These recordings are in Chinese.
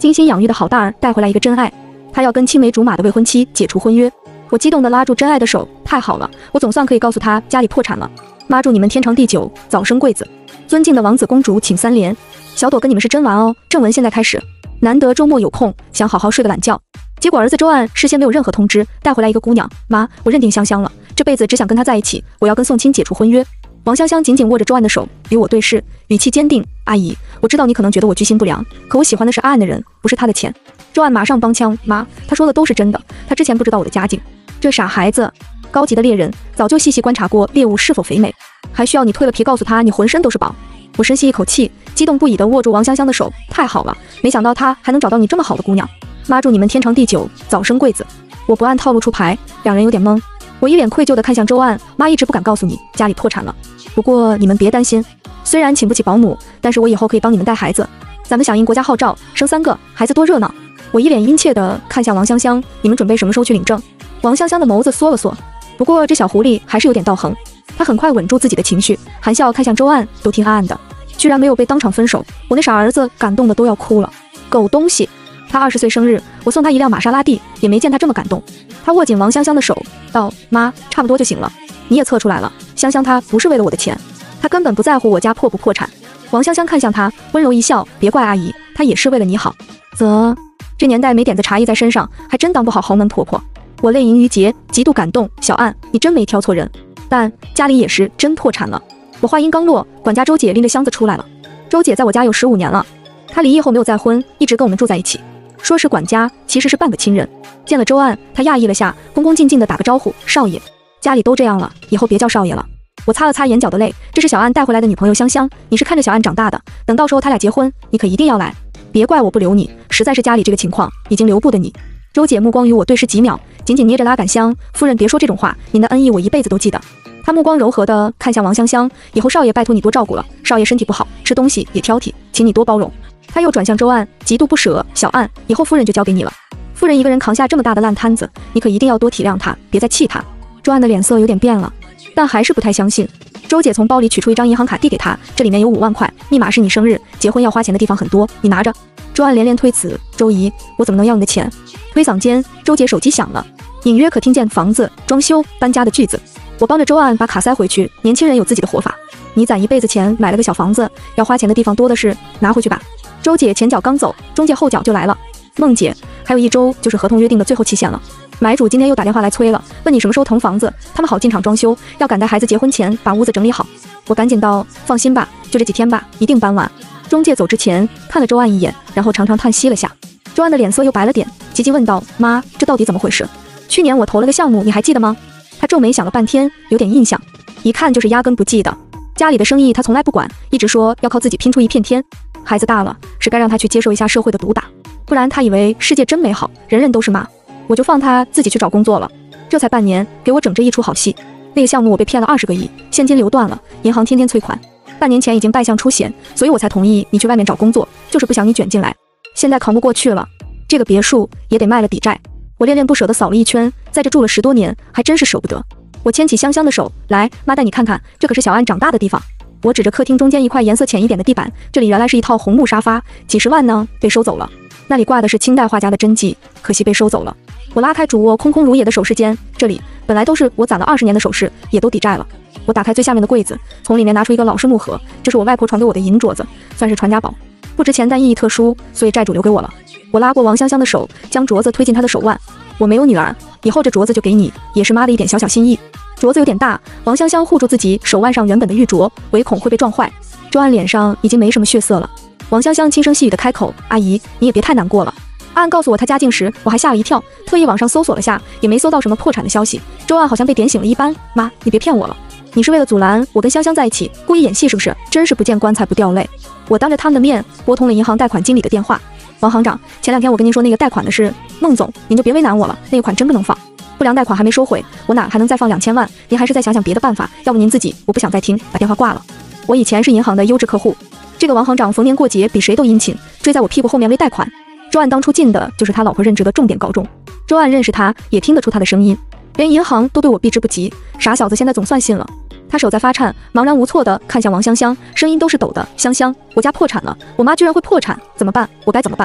精心养育的好大儿带回来一个真爱，他要跟青梅竹马的未婚妻解除婚约。我激动地拉住真爱的手，太好了，我总算可以告诉他家里破产了。妈祝你们天长地久，早生贵子。尊敬的王子公主请3连。小朵跟你们是真玩哦。正文现在开始。难得周末有空，想好好睡个懒觉。结果儿子周岸事先没有任何通知，带回来一个姑娘。妈，我认定香香了，这辈子只想跟她在一起，我要跟宋清解除婚约。王香香紧紧握着周岸的手，与我对视，语气坚定。阿姨，我知道你可能觉得我居心不良，可我喜欢的是阿岸的人，不是他的钱。周岸马上帮腔，妈，他说的都是真的，他之前不知道我的家境。这傻孩子，高级的猎人早就细细观察过猎物是否肥美，还需要你蜕了皮告诉他你浑身都是宝。我深吸一口气，激动不已地握住王香香的手，太好了，没想到他还能找到你这么好的姑娘。妈祝你们天长地久，早生贵子。我不按套路出牌，两人有点懵。我一脸愧疚地看向周岸，妈一直不敢告诉你家里破产了，不过你们别担心，虽然请不起保姆，但是我以后可以帮你们带孩子，咱们响应国家号召，生3个孩子多热闹。我一脸殷切地看向王香香，你们准备什么时候去领证？王香香的眸子缩了缩，不过这小狐狸还是有点道行，她很快稳住自己的情绪，含笑看向周岸，都听阿岸的，居然没有被当场分手，我那傻儿子感动的都要哭了。狗东西，他20岁生日，我送他一辆玛莎拉蒂，也没见他这么感动。他握紧王香香的手，道：妈，差不多就行了，你也测出来了，香香她不是为了我的钱，她根本不在乎我家破不破产。王香香看向他，温柔一笑，别怪阿姨，她也是为了你好。这年代没点子茶艺在身上，还真当不好豪门婆婆。我泪盈于睫，极度感动。小岸，你真没挑错人，但家里也是真破产了。我话音刚落，管家周姐拎着箱子出来了。周姐在我家有15年了，她离异后没有再婚，一直跟我们住在一起。说是管家，其实是半个亲人。见了周岸，她讶异了下，恭恭敬敬地打个招呼：少爷。家里都这样了，以后别叫少爷了。我擦了擦眼角的泪，这是小岸带回来的女朋友香香，你是看着小岸长大的，等到时候他俩结婚，你可一定要来。别怪我不留你，实在是家里这个情况，已经留不得你。周姐目光与我对视几秒，紧紧捏着拉杆箱，夫人别说这种话，您的恩义我一辈子都记得。她目光柔和地看向王香香，以后少爷拜托你多照顾了，少爷身体不好，吃东西也挑剔，请你多包容。她又转向周岸，极度不舍，小岸，以后夫人就交给你了。夫人一个人扛下这么大的烂摊子，你可一定要多体谅她，别再气她。周岸的脸色有点变了，但还是不太相信。周姐从包里取出一张银行卡递给他，这里面有5万块，密码是你生日，结婚要花钱的地方很多，你拿着。周岸连连推辞，周姨，我怎么能要你的钱？推搡间，周姐手机响了，隐约可听见房子、装修、搬家的句子。我帮着周岸把卡塞回去，年轻人有自己的活法，你攒一辈子钱买了个小房子，要花钱的地方多的是，拿回去吧。周姐前脚刚走，中介后脚就来了，梦姐，还有1周就是合同约定的最后期限了。买主今天又打电话来催了，问你什么时候腾房子，他们好进场装修，要赶在孩子结婚前把屋子整理好。我赶紧道，放心吧，就这几天吧，一定搬完。中介走之前看了周岸一眼，然后长长叹息了下。周岸的脸色又白了点，急急问道，妈，这到底怎么回事？去年我投了个项目，你还记得吗？他皱眉想了半天，有点印象，一看就是压根不记得。家里的生意他从来不管，一直说要靠自己拼出一片天。孩子大了，是该让他去接受一下社会的毒打，不然他以为世界真美好，人人都是妈。我就放他自己去找工作了。这才半年，给我整这一出好戏。那个项目我被骗了20个亿，现金流断了，银行天天催款。半年前已经败相出险，所以我才同意你去外面找工作，就是不想你卷进来。现在扛不过去了，这个别墅也得卖了抵债。我恋恋不舍地扫了一圈，在这住了10多年，还真是舍不得。我牵起香香的手，来，妈带你看看，这可是小岸长大的地方。我指着客厅中间一块颜色浅一点的地板，这里原来是一套红木沙发，几十万呢，被收走了。那里挂的是清代画家的真迹，可惜被收走了。我拉开主卧空空如也的首饰间，这里本来都是我攒了20年的首饰，也都抵债了。我打开最下面的柜子，从里面拿出一个老式木盒，这是我外婆传给我的银镯子，算是传家宝，不值钱但意义特殊，所以债主留给我了。我拉过王香香的手，将镯子推进她的手腕。我没有女儿，以后这镯子就给你，也是妈的一点小小心意。镯子有点大，王香香护住自己手腕上原本的玉镯，唯恐会被撞坏。周岸脸上已经没什么血色了。王香香轻声细语的开口，阿姨，你也别太难过了。阿告诉我他家境时，我还吓了一跳，特意网上搜索了下，也没搜到什么破产的消息。周岸好像被点醒了一般，妈，你别骗我了，你是为了阻拦我跟香香在一起，故意演戏是不是？真是不见棺材不掉泪。我当着他们的面拨通了银行贷款经理的电话，王行长，前2天我跟您说那个贷款的事，孟总，您就别为难我了，那个款真不能放，不良贷款还没收回，我哪还能再放2000万？您还是再想想别的办法，要不您自己，我不想再听，把电话挂了。我以前是银行的优质客户，这个王行长逢年过节比谁都殷勤，追在我屁股后面为贷款。周岸当初进的就是他老婆任职的重点高中，周岸认识他，也听得出他的声音，连银行都对我避之不及，傻小子现在总算信了。他手在发颤，茫然无措地看向王香香，声音都是抖的，香香，我家破产了，我妈居然会破产，怎么办？我该怎么办？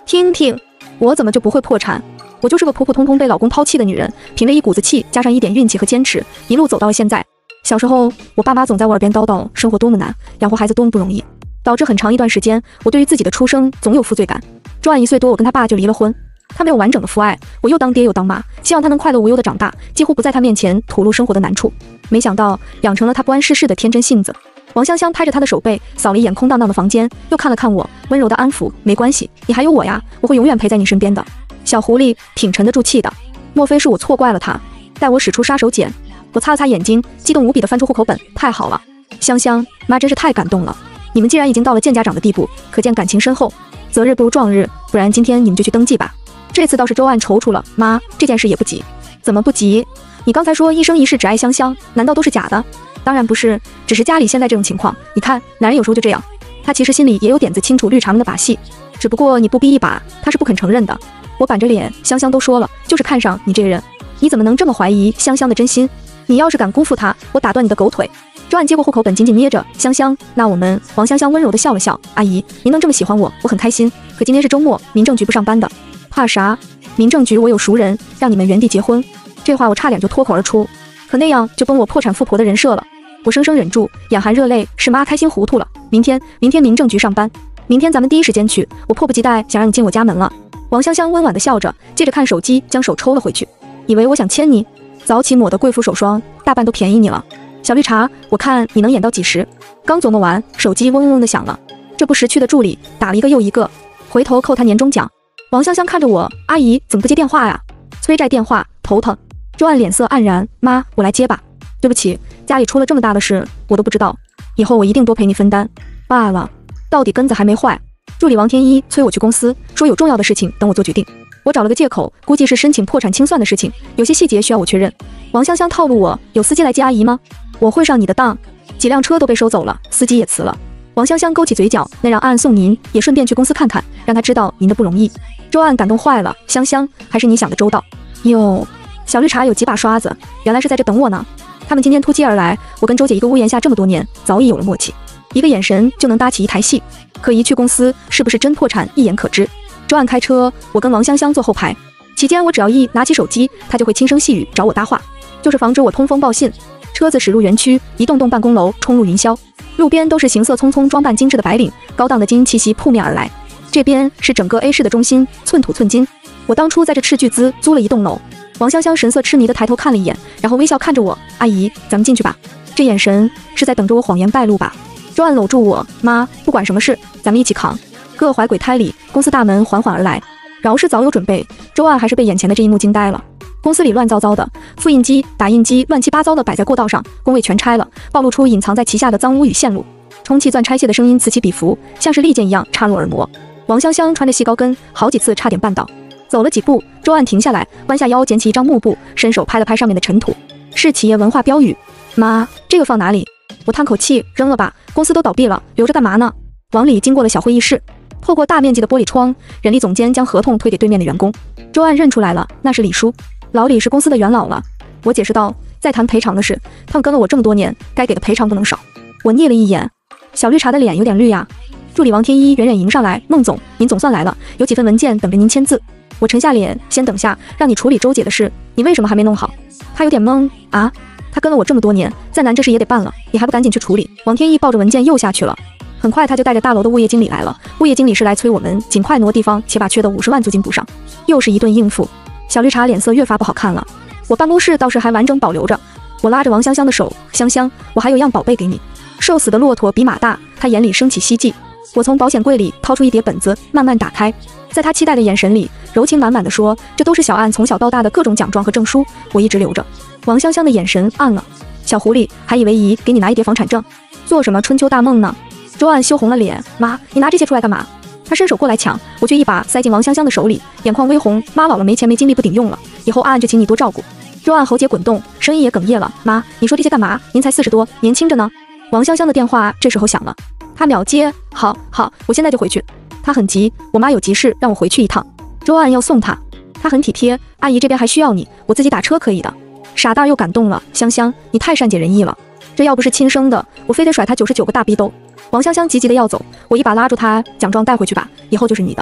听听，我怎么就不会破产？我就是个普普通通被老公抛弃的女人，凭着一股子气，加上一点运气和坚持，一路走到了现在。小时候，我爸妈总在我耳边叨叨生活多么难，养活孩子多么不容易，导致很长一段时间，我对于自己的出生总有负罪感。Joan 1岁多，我跟他爸就离了婚，他没有完整的父爱，我又当爹又当妈，希望他能快乐无忧的长大，几乎不在他面前吐露生活的难处。没想到养成了他不谙世事的天真性子。王香香拍着他的手背，扫了一眼空荡荡的房间，又看了看我，温柔的安抚：没关系，你还有我呀，我会永远陪在你身边的。小狐狸挺沉得住气的，莫非是我错怪了他，待我使出杀手锏？我擦了擦眼睛，激动无比地翻出户口本，太好了，香香，妈真是太感动了。你们既然已经到了见家长的地步，可见感情深厚。择日不如撞日，不然今天你们就去登记吧。这次倒是Joan踌躇了，妈，这件事也不急。怎么不急？你刚才说一生一世只爱香香，难道都是假的？当然不是，只是家里现在这种情况，你看，男人有时候就这样。他其实心里也有点子清楚绿茶们的把戏，只不过你不逼一把，他是不肯承认的。我板着脸，香香都说了，就是看上你这个人，你怎么能这么怀疑香香的真心？你要是敢辜负他，我打断你的狗腿。Joan接过户口本，紧紧捏着。香香，那我们……王香香温柔地笑了笑。阿姨，您能这么喜欢我，我很开心。可今天是周末，民政局不上班的。怕啥？民政局我有熟人，让你们原地结婚。这话我差点就脱口而出，可那样就崩我破产富婆的人设了。我生生忍住，眼含热泪，是妈开心糊涂了。明天民政局上班，明天咱们第一时间去。我迫不及待想让你进我家门了。王香香温婉地笑着，接着看手机，将手抽了回去。以为我想牵你？早起抹的贵妇手霜，大半都便宜你了。小绿茶，我看你能演到几时？刚琢磨完，手机嗡嗡地响了。这不识趣的助理打了一个又一个，回头扣他年终奖。王香香看着我，阿姨怎么不接电话呀？催债电话，头疼。Joan脸色黯然，妈，我来接吧。对不起，家里出了这么大的事，我都不知道。以后我一定多陪你分担。罢了，到底根子还没坏。助理王天一催我去公司，说有重要的事情等我做决定。我找了个借口，估计是申请破产清算的事情，有些细节需要我确认。王香香套路我，有司机来接阿姨吗？我会上你的当。几辆车都被收走了，司机也辞了。王香香勾起嘴角，那让安送您，也顺便去公司看看，让他知道您的不容易。Joan感动坏了，香香，还是你想的周到。哟，小绿茶有几把刷子，原来是在这等我呢。他们今天突击而来，我跟周姐一个屋檐下这么多年，早已有了默契，一个眼神就能搭起一台戏。可一去公司，是不是真破产，一眼可知。Joan开车，我跟王香香坐后排。期间我只要一拿起手机，她就会轻声细语找我搭话，就是防止我通风报信。车子驶入园区，一栋栋办公楼冲入云霄，路边都是行色匆匆、装扮精致的白领，高档的精英气息扑面而来。这边是整个 A 市的中心，寸土寸金。我当初在这斥巨资租了一栋楼。王香香神色痴迷地抬头看了一眼，然后微笑看着我，阿姨，咱们进去吧。这眼神是在等着我谎言败露吧。Joan搂住我，妈，不管什么事，咱们一起扛。各怀鬼胎里，公司大门缓缓而来。饶是早有准备，Joan还是被眼前的这一幕惊呆了。公司里乱糟糟的，复印机、打印机乱七八糟的摆在过道上，工位全拆了，暴露出隐藏在旗下的脏污与线路。充气钻拆卸的声音此起彼伏，像是利剑一样插入耳膜。王香香穿着细高跟，好几次差点绊倒。走了几步，Joan停下来，弯下腰捡起一张幕布，伸手拍了拍上面的尘土，是企业文化标语。妈，这个放哪里？我叹口气，扔了吧，公司都倒闭了，留着干嘛呢？往里经过了小会议室，透过大面积的玻璃窗，人力总监将合同推给对面的员工。Joan认出来了，那是李叔，老李是公司的元老了。我解释道，在谈赔偿的事，他们跟了我这么多年，该给的赔偿不能少。我睨了一眼，小绿茶的脸有点绿呀。助理王天一远远迎上来，孟总，您总算来了，有几份文件等着您签字。我沉下脸，先等下，让你处理周姐的事，你为什么还没弄好？他有点懵啊，他跟了我这么多年，再难这事也得办了，你还不赶紧去处理？王天一抱着文件又下去了。很快他就带着大楼的物业经理来了，物业经理是来催我们尽快挪地方，且把缺的50万租金补上。又是一顿应付，小绿茶脸色越发不好看了。我办公室倒是还完整保留着。我拉着王香香的手，香香，我还有样宝贝给你。瘦死的骆驼比马大，他眼里升起希冀。我从保险柜里掏出一叠本子，慢慢打开，在他期待的眼神里，柔情满满的说，这都是小安从小到大的各种奖状和证书，我一直留着。王香香的眼神暗了，小狐狸，还以为姨给你拿一叠房产证，做什么春秋大梦呢？Joan羞红了脸，妈，你拿这些出来干嘛？他伸手过来抢，我却一把塞进王香香的手里，眼眶微红，妈老了没钱没精力不顶用了，以后安就请你多照顾。Joan喉结滚动，声音也哽咽了，妈，你说这些干嘛？您才40多，年轻着呢。王香香的电话这时候响了，他秒接，好，我现在就回去。他很急，我妈有急事让我回去一趟。Joan要送他，他很体贴，阿姨这边还需要你，我自己打车可以的。傻蛋又感动了，香香，你太善解人意了，这要不是亲生的，我非得甩他99个大逼兜。王香香急急的要走，我一把拉住他，奖状带回去吧，以后就是你的。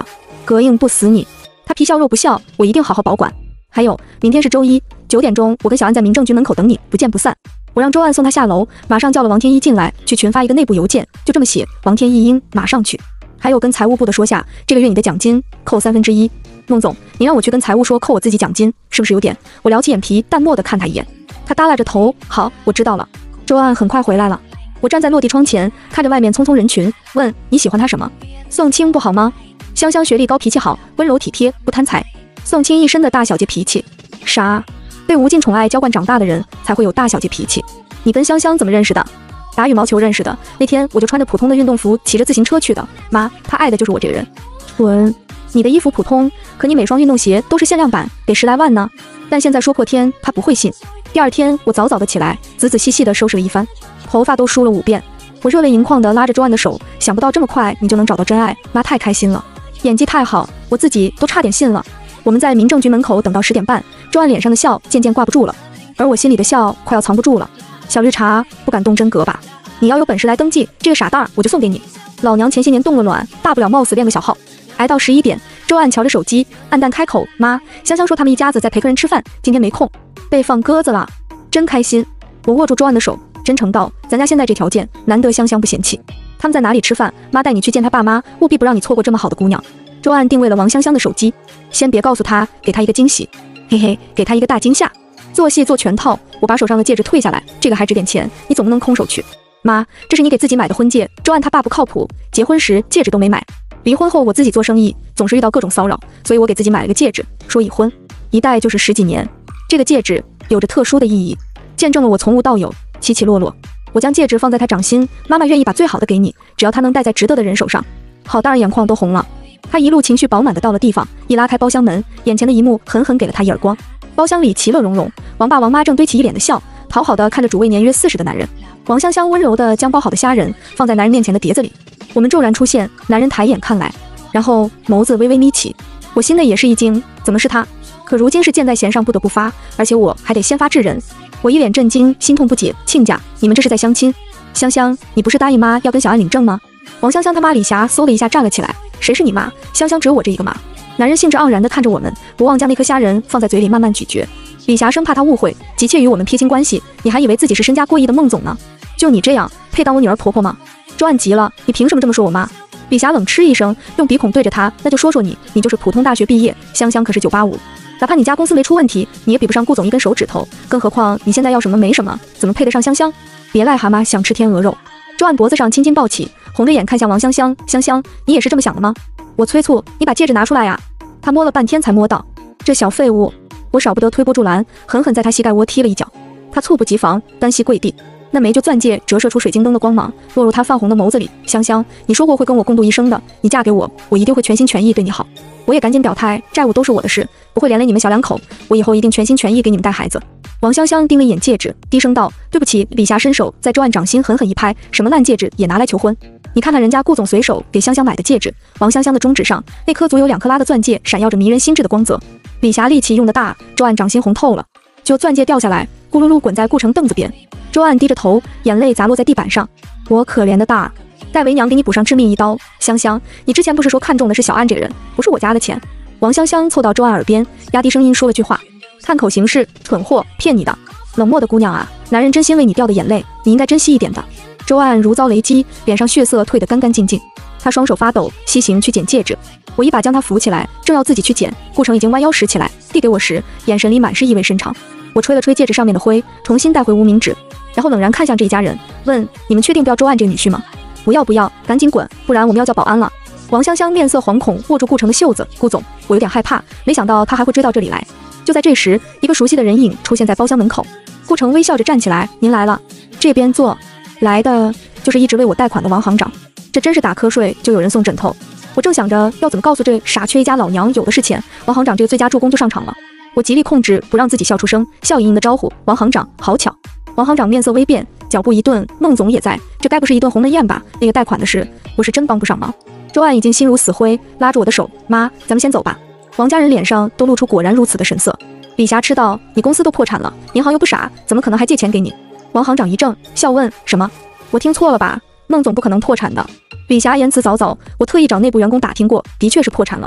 膈应不死你。他皮笑肉不笑，我一定好好保管。还有，明天是周一，9点钟，我跟小安在民政局门口等你，不见不散。我让周安送他下楼，马上叫了王天一进来，去群发一个内部邮件，就这么写，王天一应马上去。还有跟财务部的说下，这个月你的奖金扣1/3。孟总，你让我去跟财务说扣我自己奖金，是不是有点？我撩起眼皮，淡漠地看他一眼。他耷拉着头，好，我知道了。周安很快回来了，我站在落地窗前，看着外面匆匆人群，问你喜欢他什么？宋清不好吗？香香学历高，脾气好，温柔体贴，不贪财。宋清一身的大小姐脾气，啥？被吴静宠爱娇惯长大的人才会有大小姐脾气。你跟香香怎么认识的？打羽毛球认识的，那天我就穿着普通的运动服骑着自行车去的。妈，她爱的就是我这个人。蠢，你的衣服普通，可你每双运动鞋都是限量版，得10来万呢。但现在说破天，她不会信。第二天我早早的起来，仔仔细细的收拾了一番，头发都梳了5遍。我热泪盈眶的拉着周安的手，想不到这么快你就能找到真爱，妈太开心了，演技太好，我自己都差点信了。我们在民政局门口等到10点半，周安脸上的笑渐渐挂不住了，而我心里的笑快要藏不住了。小绿茶，不敢动真格吧？你要有本事来登记，这个傻蛋儿我就送给你。老娘前些年动了卵，大不了冒死练个小号。挨到11点，周安瞧着手机，暗淡开口：妈，香香说他们一家子在陪客人吃饭，今天没空，被放鸽子了，真开心。我握住周安的手，真诚道：咱家现在这条件，难得香香不嫌弃。他们在哪里吃饭？妈带你去见他爸妈，务必不让你错过这么好的姑娘。周安定位了王香香的手机，先别告诉她，给她一个惊喜，嘿嘿，给她一个大惊吓。做戏做全套，我把手上的戒指退下来，这个还值点钱，你总不能空手去。妈，这是你给自己买的婚戒，周安他爸不靠谱，结婚时戒指都没买，离婚后我自己做生意，总是遇到各种骚扰，所以我给自己买了个戒指，说已婚，一戴就是10几年。这个戒指有着特殊的意义，见证了我从无到有，起起落落。我将戒指放在他掌心，妈妈愿意把最好的给你，只要他能戴在值得的人手上。好大儿眼眶都红了。他一路情绪饱满的到了地方，一拉开包厢门，眼前的一幕狠狠给了他一耳光。包厢里其乐融融，王爸王妈正堆起一脸的笑，讨好的看着主位年约40的男人。王香香温柔的将包好的虾仁放在男人面前的碟子里。我们骤然出现，男人抬眼看来，然后眸子微微眯起，我心内也是一惊，怎么是他？可如今是箭在弦上不得不发，而且我还得先发制人。我一脸震惊，心痛不解，亲家，你们这是在相亲？香香，你不是答应妈要跟小安领证吗？王香香他妈李霞嗖的一下站了起来，谁是你妈？香香只有我这一个妈。男人兴致盎然地看着我们，不忘将那颗虾仁放在嘴里慢慢咀嚼。李霞生怕他误会，急切与我们撇清关系，你还以为自己是身家过亿的孟总呢？就你这样，配当我女儿婆婆吗？周安急了，你凭什么这么说我妈？李霞冷嗤一声，用鼻孔对着他，那就说说你就是普通大学毕业，香香可是985，哪怕你家公司没出问题，你也比不上顾总一根手指头，更何况你现在要什么没什么，怎么配得上香香？别癞蛤蟆想吃天鹅肉。周安脖子上青筋暴起，红着眼看向王香香，香香，你也是这么想的吗？我催促你把戒指拿出来呀。他摸了半天才摸到，这小废物。我少不得推波助澜，狠狠在他膝盖窝踢了一脚。他猝不及防，单膝跪地，那枚就钻戒折射出水晶灯的光芒，落入他泛红的眸子里。香香，你说过会跟我共度一生的，你嫁给我，我一定会全心全意对你好。我也赶紧表态，债务都是我的事，不会连累你们小两口，我以后一定全心全意给你们带孩子。王香香盯了一眼戒指，低声道：对不起。李霞伸手在周安掌心狠狠一拍，什么烂戒指也拿来求婚？你看看人家顾总随手给香香买的戒指，王香香的中指上那颗足有2克拉的钻戒闪耀着迷人心智的光泽。李霞力气用得大，周安掌心红透了，就钻戒掉下来，咕噜噜滚在顾城凳子边。周安低着头，眼泪砸落在地板上。我可怜的大，待为娘给你补上致命一刀。香香，你之前不是说看中的是小安这个人，不是我家的钱？王香香凑到周安耳边，压低声音说了句话：看口行事，蠢货，骗你的。冷漠的姑娘啊，男人真心为你掉的眼泪，你应该珍惜一点的。周安如遭雷击，脸上血色退得干干净净。他双手发抖，西行去捡戒指。我一把将他扶起来，正要自己去捡，顾城已经弯腰拾起来，递给我时，眼神里满是意味深长。我吹了吹戒指上面的灰，重新带回无名指，然后冷然看向这一家人，问：你们确定不要周安这个女婿吗？不要不要，赶紧滚，不然我们要叫保安了。王香香面色惶恐，握住顾城的袖子。顾总，我有点害怕，没想到他还会追到这里来。就在这时，一个熟悉的人影出现在包厢门口。顾城微笑着站起来，您来了，这边坐。来的就是一直为我贷款的王行长。这真是打瞌睡就有人送枕头。我正想着要怎么告诉这傻缺一家老娘有的是钱，王行长这个最佳助攻就上场了。我极力控制不让自己笑出声，笑盈盈的招呼：王行长，好巧。王行长面色微变，脚步一顿，孟总也在，这该不是一顿鸿门宴吧？那个贷款的事，我是真帮不上忙。周安已经心如死灰，拉住我的手：妈，咱们先走吧。王家人脸上都露出果然如此的神色。李霞斥道：你公司都破产了，银行又不傻，怎么可能还借钱给你？王行长一怔，笑问：什么？我听错了吧？孟总不可能破产的。李霞言辞凿凿，我特意找内部员工打听过，的确是破产了。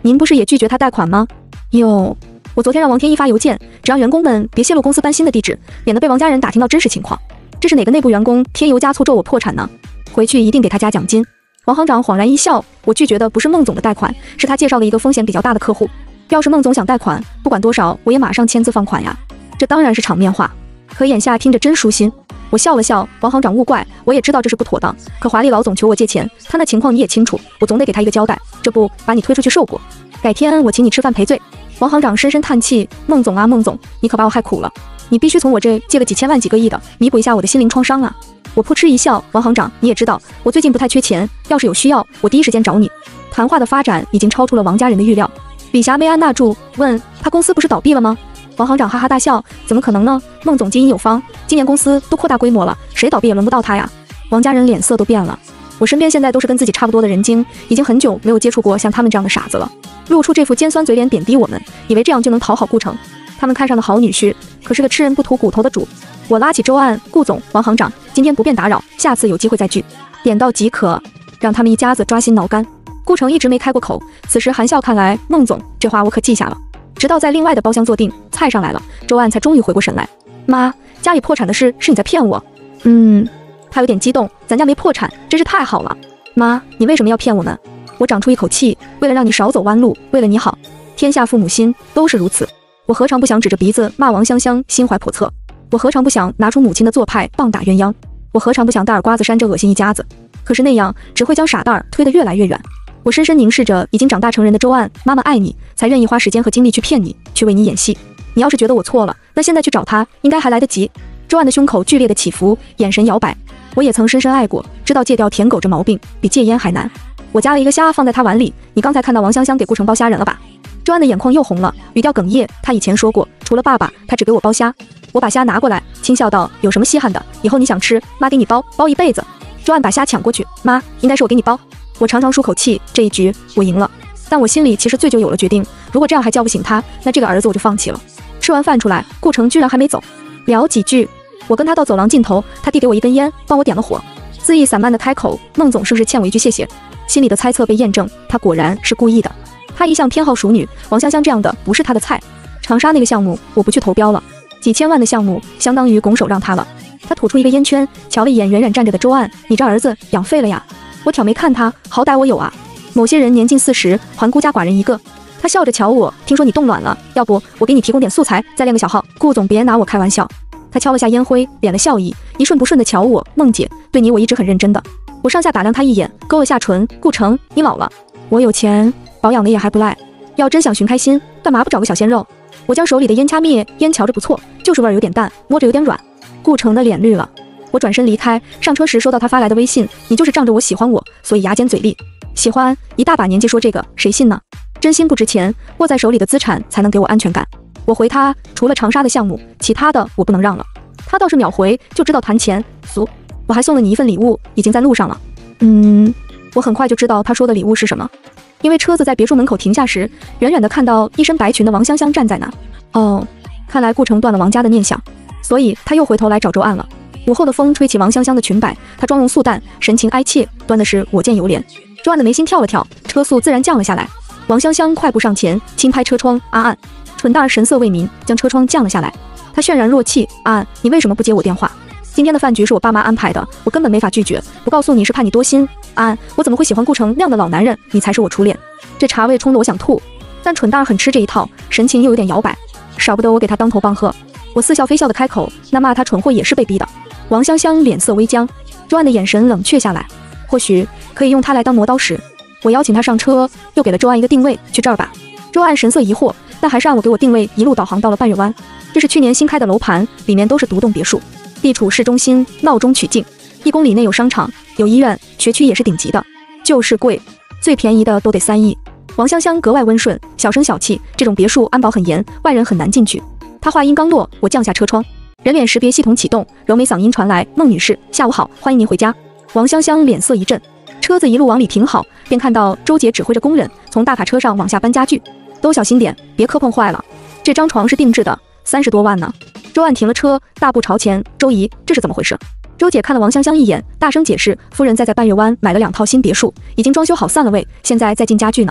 您不是也拒绝他贷款吗？哟，我昨天让王天一发邮件，只让员工们别泄露公司搬新的地址，免得被王家人打听到真实情况。这是哪个内部员工添油加醋咒我破产呢？回去一定给他加奖金。王行长恍然一笑，我拒绝的不是孟总的贷款，是他介绍了一个风险比较大的客户。要是孟总想贷款，不管多少，我也马上签字放款呀。这当然是场面话，可眼下听着真舒心。我笑了笑，王行长勿怪，我也知道这是不妥当。可华丽老总求我借钱，他那情况你也清楚，我总得给他一个交代，这不把你推出去受过。改天我请你吃饭赔罪。王行长深深叹气，孟总啊孟总，你可把我害苦了，你必须从我这借个几千万几个亿的，弥补一下我的心灵创伤啊。我扑哧一笑，王行长，你也知道我最近不太缺钱，要是有需要，我第一时间找你。谈话的发展已经超出了王家人的预料。李霞没按捺住，问他公司不是倒闭了吗？王行长哈哈大笑，怎么可能呢？孟总基因有方，今年公司都扩大规模了，谁倒闭也轮不到他呀。王家人脸色都变了。我身边现在都是跟自己差不多的人精，已经很久没有接触过像他们这样的傻子了，露出这副尖酸嘴脸贬低我们，以为这样就能讨好顾城，他们看上的好女婿，可是个吃人不吐骨头的主。我拉起周岸，顾总，王行长，今天不便打扰，下次有机会再聚，点到即可，让他们一家子抓心挠肝。顾城一直没开过口，此时含笑看来，孟总，这话我可记下了。直到在另外的包厢坐定，菜上来了，周岸才终于回过神来。妈，家里破产的事是你在骗我？他有点激动，咱家没破产，真是太好了。妈，你为什么要骗我们？我长出一口气，为了让你少走弯路，为了你好，天下父母心都是如此。我何尝不想指着鼻子骂王香香心怀叵测？我何尝不想拿出母亲的做派棒打鸳鸯？我何尝不想大耳瓜子扇这恶心一家子？可是那样只会将傻蛋儿推得越来越远。我深深凝视着已经长大成人的周岸，妈妈爱你，才愿意花时间和精力去骗你，去为你演戏。你要是觉得我错了，那现在去找他应该还来得及。周岸的胸口剧烈的起伏，眼神摇摆。我也曾深深爱过，知道戒掉舔狗这毛病比戒烟还难。我夹了一个虾放在他碗里，你刚才看到王香香给顾城包虾仁了吧？周岸的眼眶又红了，语调哽咽。他以前说过，除了爸爸，他只给我包虾。我把虾拿过来，轻笑道：“有什么稀罕的？以后你想吃，妈给你包，包一辈子。”周岸把虾抢过去，妈，应该是我给你包。我长长舒口气，这一局我赢了。但我心里其实最久有了决定，如果这样还叫不醒他，那这个儿子我就放弃了。吃完饭出来，顾城居然还没走，聊几句。我跟他到走廊尽头，他递给我一根烟，帮我点了火，恣意散漫的开口：“孟总是不是欠我一句谢谢？”心里的猜测被验证，他果然是故意的。他一向偏好熟女，王香香这样的不是他的菜。长沙那个项目我不去投标了，几千万的项目相当于拱手让他了。他吐出一个烟圈，瞧了一眼远远站着的周岸：“你这儿子养废了呀？”我挑眉看他，好歹我有啊。某些人年近40，还孤家寡人一个。他笑着瞧我，听说你冻卵了，要不我给你提供点素材，再练个小号。顾总别拿我开玩笑。他敲了下烟灰，敛了笑意，一顺不顺的瞧我，孟姐，对你我一直很认真的。我上下打量他一眼，勾了下唇，顾城，你老了，我有钱，保养的也还不赖。要真想寻开心，干嘛不找个小鲜肉？我将手里的烟掐灭，烟瞧着不错，就是味儿有点淡，摸着有点软。顾城的脸绿了。我转身离开，上车时收到他发来的微信，你就是仗着我喜欢我，所以牙尖嘴利。喜欢一大把年纪说这个，谁信呢？真心不值钱，握在手里的资产才能给我安全感。我回他，除了长沙的项目，其他的我不能让了。他倒是秒回，就知道谈钱俗。我还送了你一份礼物，已经在路上了。我很快就知道他说的礼物是什么，因为车子在别墅门口停下时，远远的看到一身白裙的王香香站在那。哦，看来顾城断了王家的念想，所以他又回头来找周岸了。午后的风吹起王香香的裙摆，她妆容素淡，神情哀切，端的是我见犹怜。周岸的眉心跳了跳，车速自然降了下来。王香香快步上前，轻拍车窗，安，蠢蛋儿神色未明，将车窗降了下来。他泫然若泣，安，你为什么不接我电话？今天的饭局是我爸妈安排的，我根本没法拒绝，不告诉你是怕你多心。安，我怎么会喜欢顾城那样的老男人？你才是我初恋。这茶味冲得我想吐，但蠢蛋儿很吃这一套，神情又有点摇摆，少不得我给他当头棒喝。我似笑非笑的开口，那骂他蠢货也是被逼的。王香香脸色微僵，周岸的眼神冷却下来，或许可以用他来当磨刀石。我邀请他上车，又给了周岸一个定位，去这儿吧。周岸神色疑惑，但还是按我给我定位，一路导航到了半月湾。这是去年新开的楼盘，里面都是独栋别墅，地处市中心，闹中取静，1公里内有商场，有医院，学区也是顶级的，就是贵，最便宜的都得3亿。王香香格外温顺，小声小气，这种别墅安保很严，外人很难进去。他话音刚落，我降下车窗，人脸识别系统启动，柔美嗓音传来：“孟女士，下午好，欢迎您回家。”王香香脸色一震，车子一路往里停好，便看到周姐指挥着工人从大卡车上往下搬家具，都小心点，别磕碰坏了。这张床是定制的，30多万呢。周岸停了车，大步朝前，周姨，这是怎么回事？周姐看了王香香一眼，大声解释：“夫人在半月湾买了2套新别墅，已经装修好散了位，现在在进家具呢。”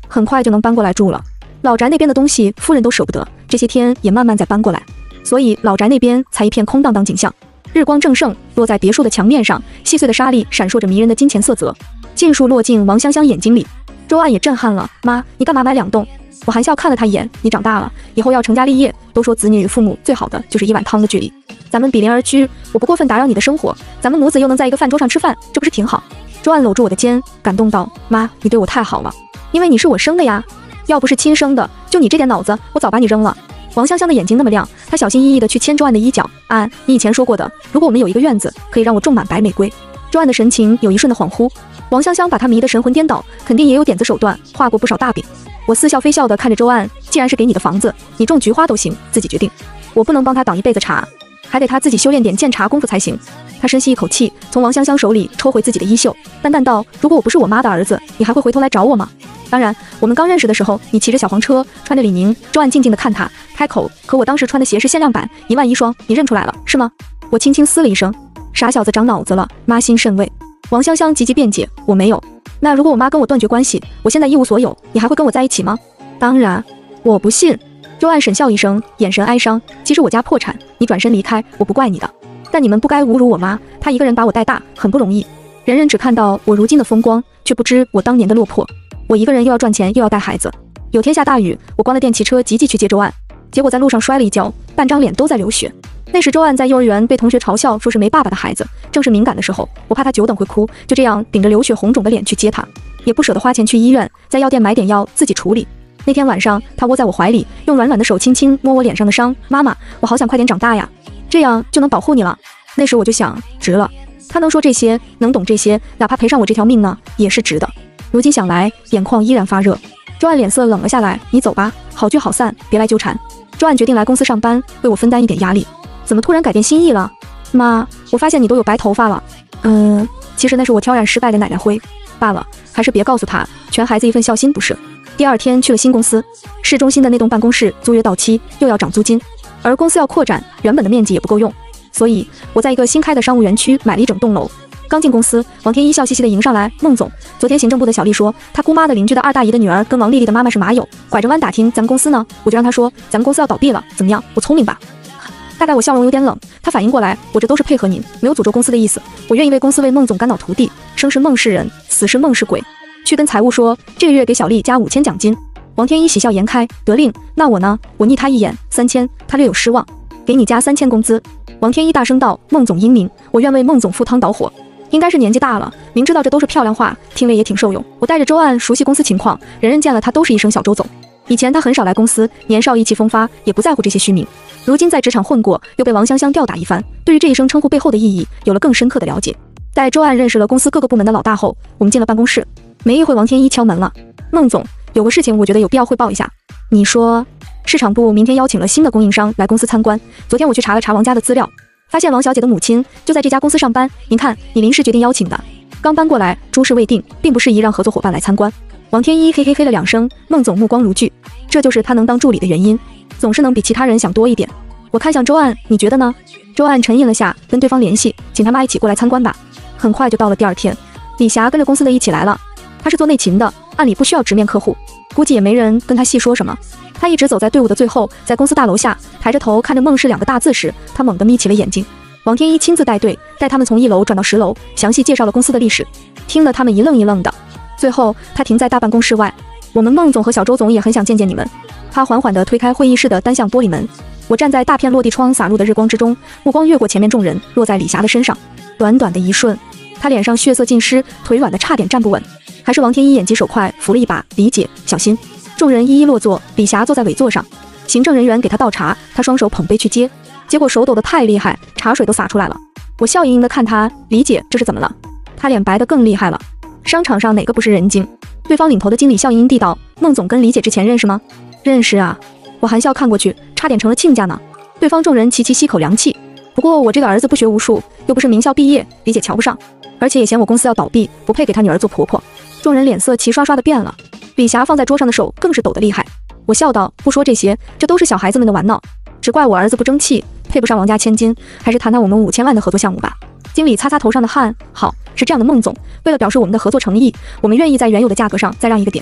很快就能搬过来住了。老宅那边的东西夫人都舍不得，这些天也慢慢在搬过来，所以老宅那边才一片空荡荡景象。日光正盛，落在别墅的墙面上，细碎的沙粒闪烁着迷人的金钱色泽，尽数落进王香香眼睛里。周岸也震撼了，妈，你干嘛买2栋？我含笑看了他一眼，你长大了，以后要成家立业，都说子女与父母最好的就是一碗汤的距离，咱们比邻而居，我不过分打扰你的生活，咱们母子又能在一个饭桌上吃饭，这不是挺好？周岸搂住我的肩，感动道，妈，你对我太好了，因为你是我生的呀，要不是亲生的，就你这点脑子，我早把你扔了。王香香的眼睛那么亮，她小心翼翼地去牵周岸的衣角，安，你以前说过的，如果我们有一个院子，可以让我种满白玫瑰。周岸的神情有一瞬的恍惚，王香香把他迷得神魂颠倒，肯定也有点子手段，画过不少大饼。我似笑非笑地看着周岸，既然是给你的房子，你种菊花都行，自己决定，我不能帮他倒一辈子茶，还得他自己修炼点鉴茶功夫才行。他深吸一口气，从王香香手里抽回自己的衣袖，淡淡道，如果我不是我妈的儿子，你还会回头来找我吗？当然，我们刚认识的时候，你骑着小黄车，穿着李宁。周岸静静地看他，开口，可我当时穿的鞋是限量版，11000双，你认出来了是吗？我轻轻嘶了一声，傻小子长脑子了，妈心甚慰。王香香急急辩解，我没有。那如果我妈跟我断绝关系，我现在一无所有，你还会跟我在一起吗？当然，我不信。周岸沈笑一声，眼神哀伤，其实我家破产，你转身离开，我不怪你的，但你们不该侮辱我妈，她一个人把我带大，很不容易。人人只看到我如今的风光，却不知我当年的落魄。我一个人又要赚钱又要带孩子，有天下大雨，我关了店骑车急急去接周岸，结果在路上摔了一跤，半张脸都在流血。那时周岸在幼儿园被同学嘲笑说是没爸爸的孩子，正是敏感的时候，我怕他久等会哭，就这样顶着流血红肿的脸去接他，也不舍得花钱去医院，在药店买点药自己处理。那天晚上他窝在我怀里，用软软的手轻轻摸我脸上的伤，妈妈，我好想快点长大呀，这样就能保护你了。那时我就想，值了，他能说这些，能懂这些，哪怕赔上我这条命呢，也是值的。如今想来，眼眶依然发热。周岸脸色冷了下来，你走吧，好聚好散，别来纠缠。周岸决定来公司上班，为我分担一点压力。怎么突然改变心意了？妈，我发现你都有白头发了。其实那是我挑染失败的奶奶灰。罢了，还是别告诉他，全孩子一份孝心不是。第2天去了新公司，市中心的那栋办公室租约到期，又要涨租金，而公司要扩展，原本的面积也不够用，所以我在一个新开的商务园区买了一整栋楼。刚进公司，王天一笑嘻嘻地迎上来，孟总，昨天行政部的小丽说，她姑妈的邻居的2大姨的女儿跟王丽丽的妈妈是麻友，拐着弯打听咱们公司呢，我就让她说咱们公司要倒闭了，怎么样？我聪明吧？大概我笑容有点冷，他反应过来，我这都是配合您，没有诅咒公司的意思，我愿意为公司为孟总肝脑涂地，生是孟氏人，死是孟氏鬼。去跟财务说，这个月给小丽加5000奖金。王天一喜笑颜开，得令，那我呢？我睨他一眼，3000，他略有失望，给你加3000工资。王天一大声道，孟总英明，我愿为孟总赴汤蹈火。应该是年纪大了，明知道这都是漂亮话，听了也挺受用。我带着周岸熟悉公司情况，人人见了他都是一声小周总。以前他很少来公司，年少意气风发，也不在乎这些虚名。如今在职场混过，又被王香香吊打一番，对于这一声称呼背后的意义有了更深刻的了解。在周岸认识了公司各个部门的老大后，我们进了办公室。没一会，王天一敲门了，孟总，有个事情我觉得有必要汇报一下。你说，市场部明天邀请了新的供应商来公司参观，昨天我去查了查王家的资料，发现王小姐的母亲就在这家公司上班，您看，你临时决定邀请的，刚搬过来，诸事未定，并不适宜让合作伙伴来参观。王天一嘿嘿嘿了2声，孟总目光如炬，这就是他能当助理的原因，总是能比其他人想多一点。我看向周岸，你觉得呢？周岸沉吟了下，跟对方联系，请他妈一起过来参观吧。很快就到了第2天，李霞跟着公司的一起来了，她是做内勤的，按理不需要直面客户，估计也没人跟她细说什么。她一直走在队伍的最后，在公司大楼下抬着头看着孟氏2个大字时，她猛地眯起了眼睛。王天一亲自带队，带他们从1楼转到10楼，详细介绍了公司的历史，听得他们一愣一愣的。最后他停在大办公室外，我们孟总和小周总也很想见见你们。他缓缓地推开会议室的单向玻璃门，我站在大片落地窗洒入的日光之中，目光越过前面众人，落在李霞的身上。短短的一瞬，他脸上血色尽失，腿软得差点站不稳，还是王天一眼疾手快扶了一把，李姐小心。众人一一落座，李霞坐在尾座上，行政人员给他倒茶，他双手捧杯去接，结果手抖得太厉害，茶水都洒出来了。我笑盈盈地看他，李姐这是怎么了？他脸白得更厉害了。商场上哪个不是人精？对方领头的经理笑盈盈地道，孟总跟李姐之前认识吗？认识啊。我含笑看过去，差点成了亲家呢。对方众人齐齐吸口凉气。不过我这个儿子不学无术，又不是名校毕业，李姐瞧不上，而且也嫌我公司要倒闭，不配给他女儿做婆婆。众人脸色齐刷刷的变了，李霞放在桌上的手更是抖得厉害。我笑道，不说这些，这都是小孩子们的玩闹，只怪我儿子不争气，配不上王家千金，还是谈谈我们5000万的合作项目吧。经理擦擦头上的汗，好，是这样的，孟总，为了表示我们的合作诚意，我们愿意在原有的价格上再让一个点。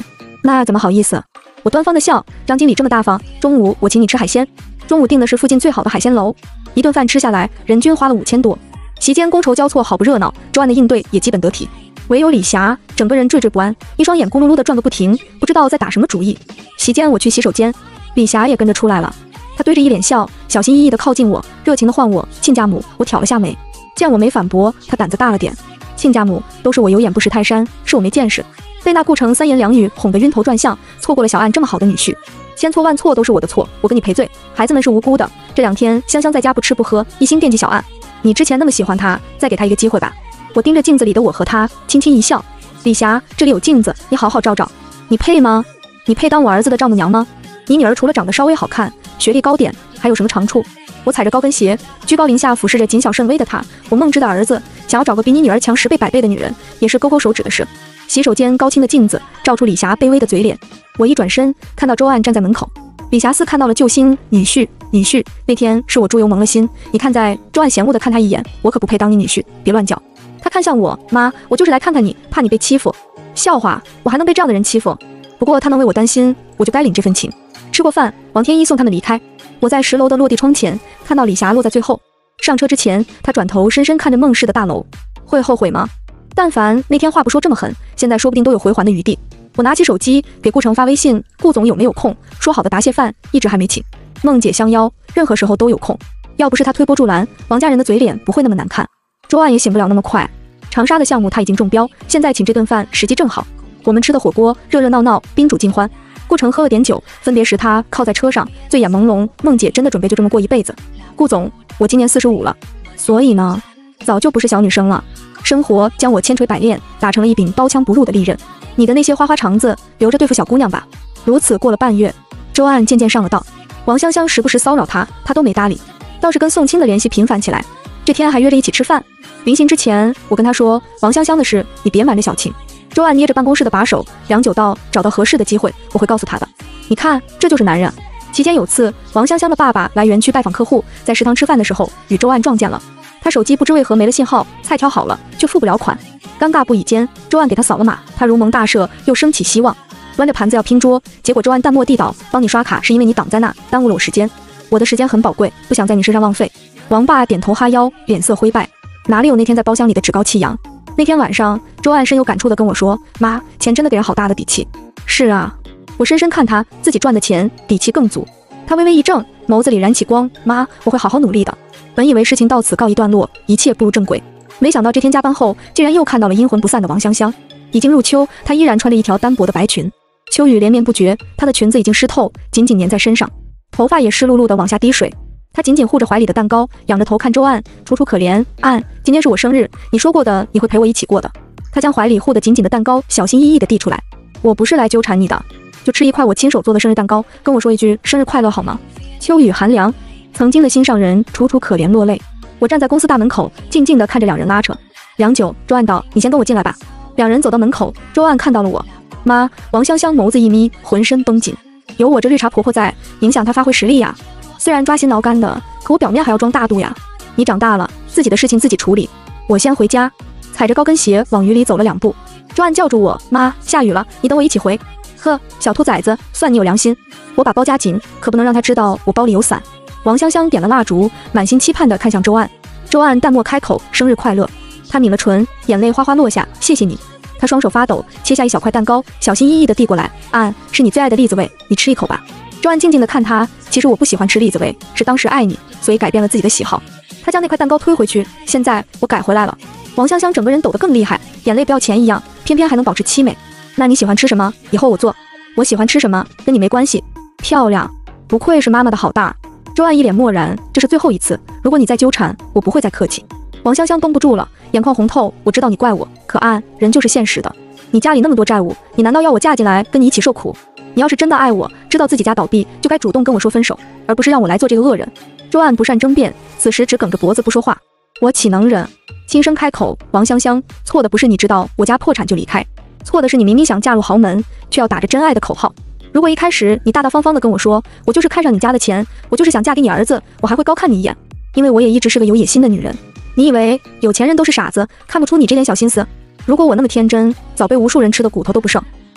那怎么好意思？我端方的笑，张经理这么大方，中午我请你吃海鲜。中午订的是附近最好的海鲜楼，一顿饭吃下来，人均花了5000多。席间觥筹交错，好不热闹，周案的应对也基本得体。唯有李霞整个人惴惴不安，一双眼咕噜噜的转个不停，不知道在打什么主意。席间我去洗手间，李霞也跟着出来了。她堆着一脸笑，小心翼翼地靠近我，热情地唤我亲家母。我挑了下眉，见我没反驳，她胆子大了点。亲家母，都是我有眼不识泰山，是我没见识，被那顾城3言2语哄得晕头转向，错过了小案这么好的女婿。千错万错都是我的错，我跟你赔罪。孩子们是无辜的。这2天香香在家不吃不喝，一心惦记小案。你之前那么喜欢他，再给他一个机会吧。我盯着镜子里的我和他，轻轻一笑。李霞，这里有镜子，你好好照照。你配吗？你配当我儿子的丈母娘吗？你女儿除了长得稍微好看，学历高点，还有什么长处？我踩着高跟鞋，居高临下俯视着谨小慎微的他。我梦之的儿子，想要找个比你女儿强10倍100倍的女人，也是勾勾手指的事。洗手间高清的镜子照出李霞卑微的嘴脸。我一转身，看到周案站在门口。李霞似看到了救星，女婿，那天是我猪油蒙了心。你看在，周案嫌恶地看他一眼，我可不配当你女婿，别乱叫。他看向我，妈，我就是来看看你，怕你被欺负。笑话，我还能被这样的人欺负？不过他能为我担心，我就该领这份情。吃过饭，王天一送他们离开。我在10楼的落地窗前看到李霞落在最后。上车之前，他转头深深看着梦氏的大楼。会后悔吗？但凡那天话不说这么狠，现在说不定都有回还的余地。我拿起手机给顾城发微信，顾总有没有空？说好的答谢饭一直还没请。梦姐相邀，任何时候都有空。要不是他推波助澜，王家人的嘴脸不会那么难看。周案也醒不了那么快。长沙的项目他已经中标，现在请这顿饭时机正好。我们吃的火锅热热闹闹，宾主尽欢。顾城喝了点酒，分别时他靠在车上，醉眼朦胧。梦姐真的准备就这么过一辈子？顾总，我今年45了，所以呢，早就不是小女生了。生活将我千锤百炼，打成了一柄刀枪不入的利刃。你的那些花花肠子留着对付小姑娘吧。如此过了半月，周案渐渐上了道。王香香时不时骚扰他，他都没搭理，倒是跟宋清的联系频繁起来。这天还约着一起吃饭。临行之前，我跟他说，王香香的事你别瞒着小庆。周案捏着办公室的把手，良久道，找到合适的机会，我会告诉他的。你看，这就是男人。期间有次，王香香的爸爸来园区拜访客户，在食堂吃饭的时候与周案撞见了。他手机不知为何没了信号，菜挑好了却付不了款，尴尬不已间，周案给他扫了码，他如蒙大赦，又升起希望，端着盘子要拼桌，结果周案淡漠地道，帮你刷卡是因为你挡在那，耽误了我时间，我的时间很宝贵，不想在你身上浪费。王爸点头哈腰，脸色灰败，哪里有那天在包厢里的趾高气扬。那天晚上，周案深有感触地跟我说，妈，钱真的给人好大的底气。是啊，我深深看他，自己赚的钱底气更足。他微微一怔，眸子里燃起光，妈，我会好好努力的。本以为事情到此告一段落，一切步入正轨，没想到这天加班后，竟然又看到了阴魂不散的王香香。已经入秋，她依然穿着一条单薄的白裙，秋雨连绵不绝，她的裙子已经湿透，紧紧粘在身上，头发也湿漉漉的往下滴水。她紧紧护着怀里的蛋糕，仰着头看周案，楚楚可怜。案，今天是我生日，你说过的你会陪我一起过的。她将怀里护得紧紧的蛋糕小心翼翼地递出来。我不是来纠缠你的，就吃一块我亲手做的生日蛋糕，跟我说一句生日快乐好吗？秋雨寒凉，曾经的心上人楚楚可怜落泪。我站在公司大门口，静静地看着两人拉扯。良久，周案道，你先跟我进来吧。两人走到门口，周案看到了我。妈，王香香眸子一眯，浑身绷紧。有我这绿茶婆婆在，影响她发挥实力呀。虽然抓心挠肝的，可我表面还要装大度呀。你长大了，自己的事情自己处理。我先回家。踩着高跟鞋往雨里走了2步。周案叫住我，妈，下雨了，你等我一起回。呵，小兔崽子，算你有良心。我把包夹紧，可不能让他知道我包里有伞。王香香点了蜡烛，满心期盼地看向周案。周案淡漠开口，生日快乐。他抿了唇，眼泪哗哗落下，谢谢你。他双手发抖，切下一小块蛋糕，小心翼翼地递过来。案，是你最爱的栗子味，你吃一口吧。周案静静地看他，其实我不喜欢吃栗子味，是当时爱你，所以改变了自己的喜好。他将那块蛋糕推回去，现在我改回来了。王香香整个人抖得更厉害，眼泪不要钱一样，偏偏还能保持凄美。那你喜欢吃什么？以后我做。我喜欢吃什么跟你没关系。漂亮，不愧是妈妈的好大。周案一脸漠然，这是最后一次，如果你再纠缠，我不会再客气。王香香绷不住了，眼眶红透，我知道你怪我，可案，人就是现实的。你家里那么多债务，你难道要我嫁进来跟你一起受苦？你要是真的爱我，知道自己家倒闭，就该主动跟我说分手，而不是让我来做这个恶人。周案不善争辩，此时只梗着脖子不说话。我岂能忍？轻声开口，王香香，错的不是你知道我家破产就离开，错的是你明明想嫁入豪门，却要打着真爱的口号。如果一开始你大大方方的跟我说，我就是看上你家的钱，我就是想嫁给你儿子，我还会高看你一眼，因为我也一直是个有野心的女人。你以为有钱人都是傻子，看不出你这点小心思？如果我那么天真，早被无数人吃的骨头都不剩。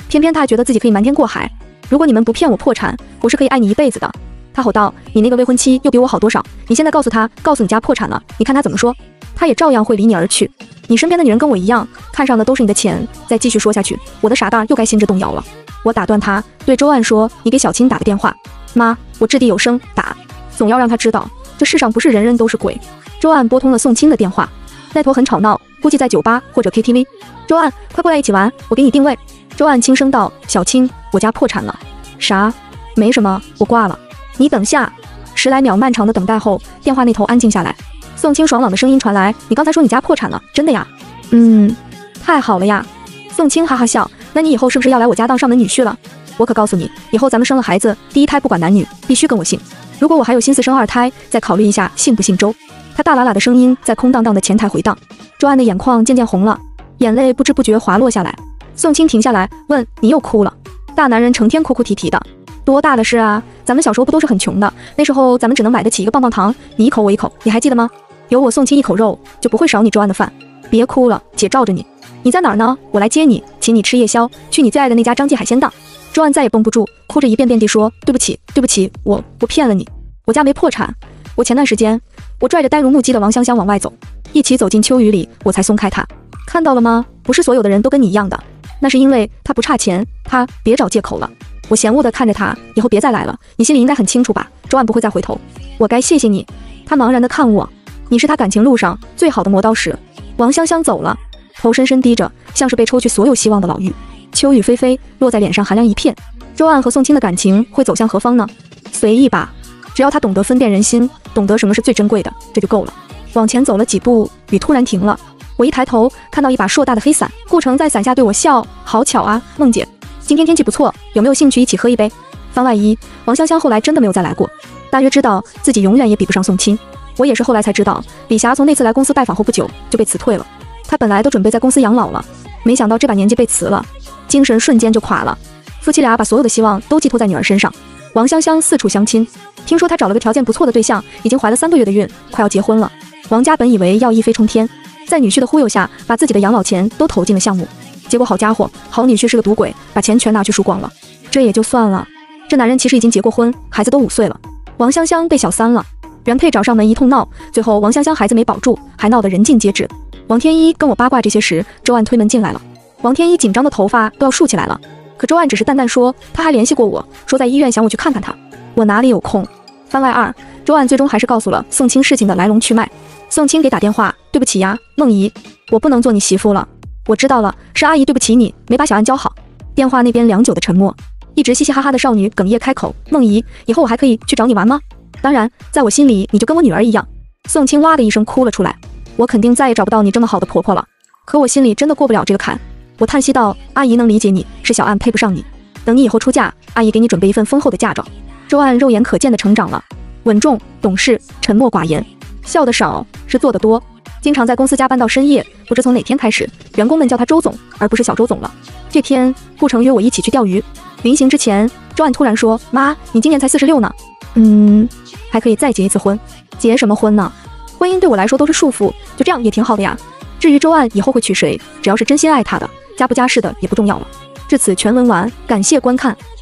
偏偏他还觉得自己可以瞒天过海。如果你们不骗我破产，我是可以爱你一辈子的。他吼道：“你那个未婚妻又比我好多少？你现在告诉他，告诉你家破产了，你看他怎么说？他也照样会离你而去。你身边的女人跟我一样，看上的都是你的钱。再继续说下去，我的傻蛋又该心智动摇了。”我打断他，对周岸说：“你给小青打个电话。”妈，我掷地有声打，总要让他知道，这世上不是人人都是鬼。周岸拨通了宋青的电话，那头很吵闹，估计在酒吧或者 KTV。周岸，快过来一起玩，我给你定位。周岸轻声道：“小青，我家破产了。”啥？没什么，我挂了。你等下。10来秒漫长的等待后，电话那头安静下来。宋青爽朗的声音传来：“你刚才说你家破产了，真的呀？”“太好了呀。”宋青哈哈笑：“那你以后是不是要来我家当上门女婿了？我可告诉你，以后咱们生了孩子，第一胎不管男女，必须跟我姓。如果我还有心思生2胎，再考虑一下姓不姓周。”他大喇喇的声音在空荡荡的前台回荡。周岸的眼眶渐渐红了，眼泪不知不觉滑落下来。宋青停下来问：“你又哭了？大男人成天哭哭啼啼的，多大的事啊？咱们小时候不都是很穷的？那时候咱们只能买得起一个棒棒糖，你一口我一口，你还记得吗？有我宋青一口肉，就不会少你周岸的饭。别哭了，姐罩着你。你在哪儿呢？我来接你，请你吃夜宵，去你最爱的那家张记海鲜档。”周岸再也绷不住，哭着一遍遍地说：“对不起，对不起，我骗了你，我家没破产。我前段时间，我拽着呆如木鸡的王香香往外走，一起走进秋雨里，我才松开她。看到了吗？不是所有的人都跟你一样的，那是因为他不差钱，他别找借口了。”我嫌恶地看着他，以后别再来了，你心里应该很清楚吧？周岸不会再回头。我该谢谢你。他茫然地看我，你是他感情路上最好的磨刀石。王香香走了，头深深低着，像是被抽去所有希望的老妪。秋雨霏霏，落在脸上寒凉一片。周岸和宋青的感情会走向何方呢？随意吧，只要他懂得分辨人心，懂得什么是最珍贵的，这就够了。往前走了几步，雨突然停了。我一抬头，看到一把硕大的黑伞，顾城在伞下对我笑：“好巧啊，梦姐，今天天气不错，有没有兴趣一起喝一杯？”番外一，王香香后来真的没有再来过，大约知道自己永远也比不上宋青。我也是后来才知道，李霞从那次来公司拜访后不久就被辞退了。她本来都准备在公司养老了，没想到这把年纪被辞了，精神瞬间就垮了。夫妻俩把所有的希望都寄托在女儿身上。王香香四处相亲，听说她找了个条件不错的对象，已经怀了3个月的孕，快要结婚了。王家本以为要一飞冲天，在女婿的忽悠下，把自己的养老钱都投进了项目。结果好家伙，好女婿是个赌鬼，把钱全拿去输光了。这也就算了，这男人其实已经结过婚，孩子都5岁了。王香香被小三了，原配找上门一通闹，最后王香香孩子没保住，还闹得人尽皆知。王天一跟我八卦这些时，周岸推门进来了。王天一紧张的头发都要竖起来了，可周岸只是淡淡说，他还联系过我，说在医院想我去看看他。我哪里有空？番外2，周岸最终还是告诉了宋青事情的来龙去脉。宋青给打电话，对不起呀，梦怡，我不能做你媳妇了。我知道了，是阿姨对不起你，没把小安教好。电话那边良久的沉默，一直嘻嘻哈哈的少女哽咽开口，梦怡，以后我还可以去找你玩吗？当然，在我心里你就跟我女儿一样。宋青哇的一声哭了出来，我肯定再也找不到你这么好的婆婆了，可我心里真的过不了这个坎。我叹息道，阿姨能理解你，是小安配不上你，等你以后出嫁，阿姨给你准备一份丰厚的嫁妆。周岸肉眼可见的成长了，稳重懂事，沉默寡言，笑得少是做得多，经常在公司加班到深夜，不知从哪天开始，员工们叫他周总而不是小周总了。这天顾城约我一起去钓鱼，临行之前，周岸突然说，妈，你今年才46呢，还可以再结一次婚。结什么婚呢？婚姻对我来说都是束缚，就这样也挺好的呀。至于周岸以后会娶谁，只要是真心爱他的，家不家世的也不重要了。至此全文完，感谢观看。